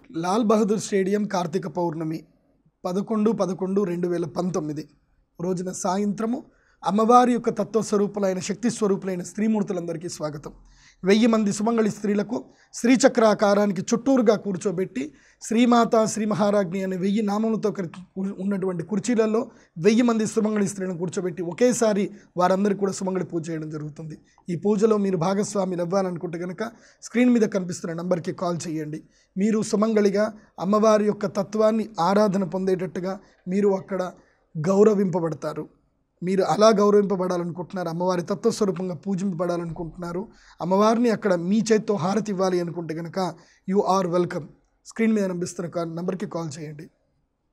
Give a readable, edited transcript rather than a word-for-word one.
Lal Bahadur stadium Karthika Pournami 11/11/2019 రోజున సాయంత్రము అమ్మవారి యొక్క తత్వస్వరూపులైన శక్తి స్వరూపులైన స్త్రీమూర్తులందరికీ స్వాగతం. 1000 మంది సుమంగళి స్త్రీలకు శ్రీచక్రాకారానికి చుట్టూరుగా కూర్చోబెట్టి శ్రీమాత శ్రీ మహారాజ్ఞి అనే 1000 నామములతో ఉన్నటువంటి కుర్చీలలో 1000 మంది సుమంగళి స్త్రీలను కూర్చోబెట్టి ఒకేసారి వారందరికీ కూడా సుమంగళి పూజ చేయడం జరుగుతుంది. ఈ పూజలో మీరు భాగస్వాములు అవ్వాలనుకుంటే కనుక స్క్రీన్ మీద కనిపిస్తున్న నంబర్కి కాల్ చేయండి. మీరు సుమంగళిగా అమ్మవారి యొక్క తత్వాన్ని ఆరాధన పొందేటట్టుగా మీరు అక్కడ గౌరవింపబడతారు. మీరు అలా గౌరవింపబడాలనుకుంటున్నారు, అమ్మవారి తత్వస్వరూపంగా పూజింపబడాలనుకుంటున్నారు, అమ్మవారిని అక్కడ మీ చేత్తో హారతి ఇవ్వాలి అనుకుంటే కనుక యు ఆర్ వెల్కమ్. స్క్రీన్ మీద కనిపిస్తున్న నంబర్కి కాల్ చేయండి.